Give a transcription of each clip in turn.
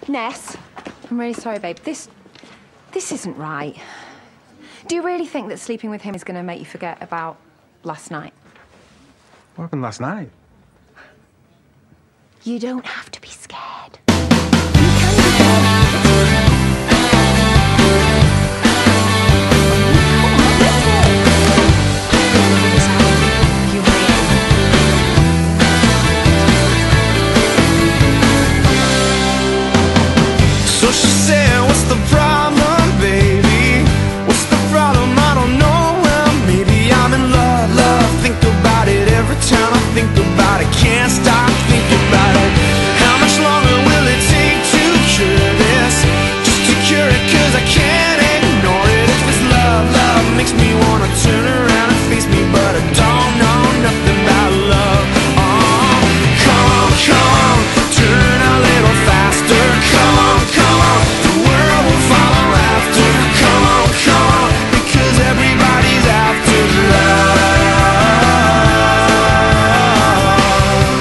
Ness, I'm really sorry, babe. This isn't right. Do you really think that sleeping with him is going to make you forget about last night? What happened last night? You don't have to be scared. So she said, what's the problem, baby? What's the problem? I don't know. Well, maybe I'm in love, love. Think about it every time I think about it. Can't stop thinking about it. How much longer will it take to cure this? Just to cure it, cause I can't ignore it. If it's love, love makes me wanna turn around and face me, but I don't know nothing about love. Oh, come on, turn a little faster. Come on, the world will follow after. Come on, because everybody's after love.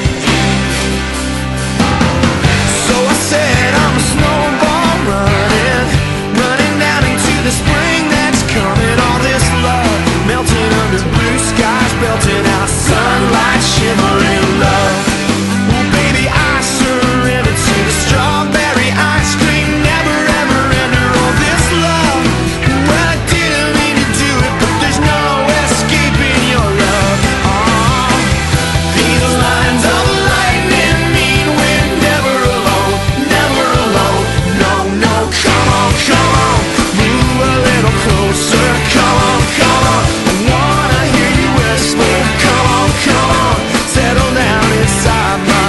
So I said I'm a snowball running down into the spring that's coming. All this love melting under blue skies, belting out sunlight, shimmering love. Well, baby, I surrender to the strawberry ice cream, never ever enter all this love. Well, I didn't mean to do it, but there's no escaping your love. Oh, these lines of lightning mean we're never alone, never alone. No, no, come on, move a little closer. Come on, I wanna hear you whisper. Come on, settle down inside my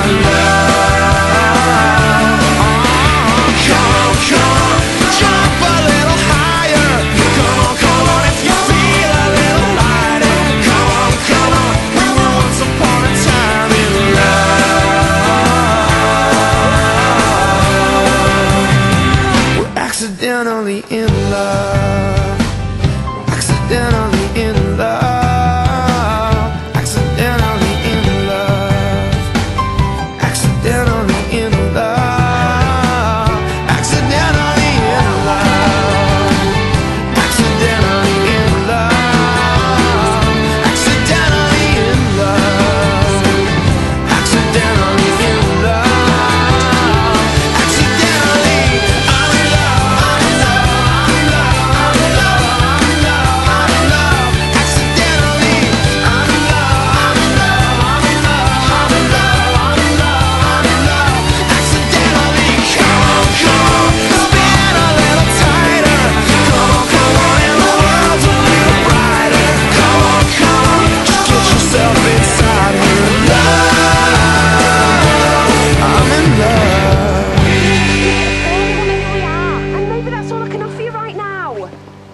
love. Come on, jump a little higher. Come on, if you feel a little lighter. Come on, we were once upon a time in love. We're accidentally in love. Accidentally in love. Accidentally in love. Accidentally in love. Accidentally in love. Accidentally in love. Accidentally in love. Accidentally in love. Accidentally, I'm in love. Accidentally, I'm in love. Accidentally, come on, spin a little tighter. Come on, and the world's a little brighter. Come on, just get yourself inside her love. I'm in love. And maybe that's all I can offer you right now.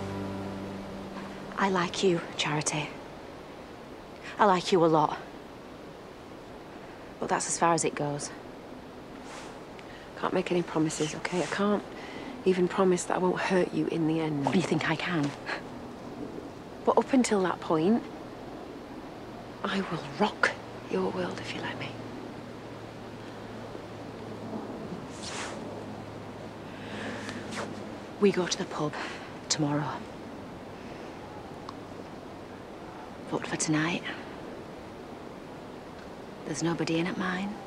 I like you, Charity. I like you a lot. But that's as far as it goes. Can't make any promises, okay? I can't even promise that I won't hurt you in the end. What do you think I can? But up until that point, I will rock your world if you let me. We go to the pub tomorrow. But for tonight, there's nobody in at mine.